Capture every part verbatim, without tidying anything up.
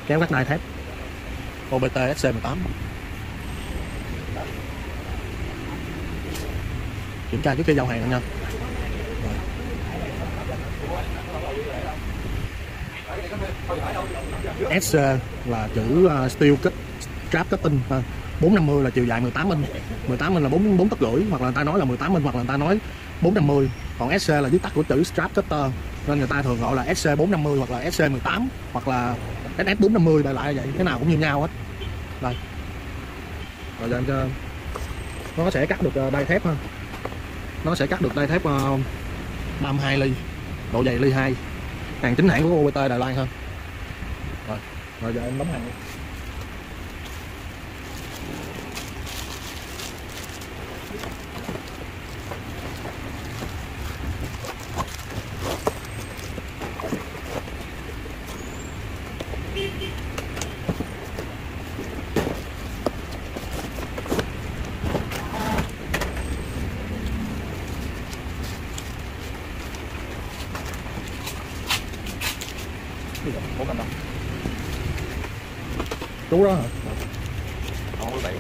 kéo các đai thép ô bê tê ét xê mười tám. Kiểm tra trước khi giao hàng anh nha. ét xê là chữ uh, steel cut strap cutting ha. bốn năm mươi là chiều dài mười tám inch, mười tám inch là bốn bốn tấc rưỡi, hoặc là người ta nói là mười tám inch, hoặc là người ta nói bốn năm mươi. Còn ét xê là viết tắt của chữ strap cutter, nên người ta thường gọi là ét xê bốn năm mươi hoặc là ét xê mười tám hoặc là ét ét bốn năm mươi, đại loại vậy, cái nào cũng như nhau hết. Đây. Rồi giờ cho nó sẽ cắt được đai thép ha. Nó sẽ cắt được đai thép uh, ba mươi hai ly, độ dày ly hai, hàng chính hãng của ô bê tê Đài Loan ha. Rồi, rồi giờ em bấm hàng đi. Bố cầm đâu? Chú đó hả? Không có vậy.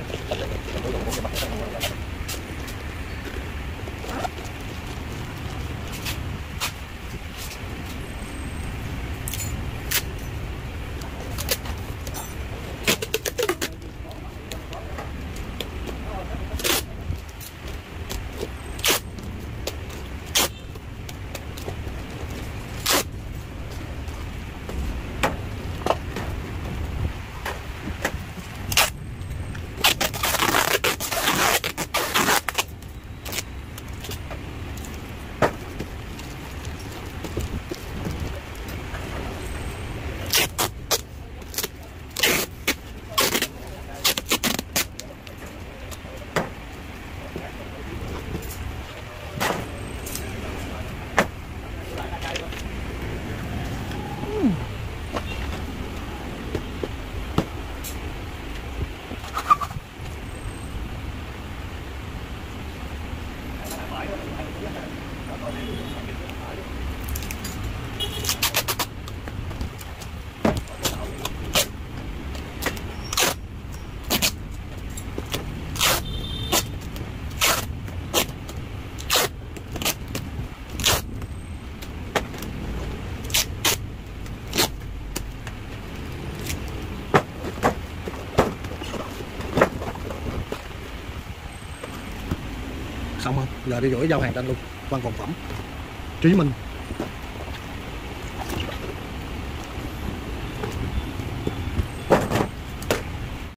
Xong không? Giờ đi gửi giao hàng cho anh luôn. Văn phòng phẩm Trí Minh.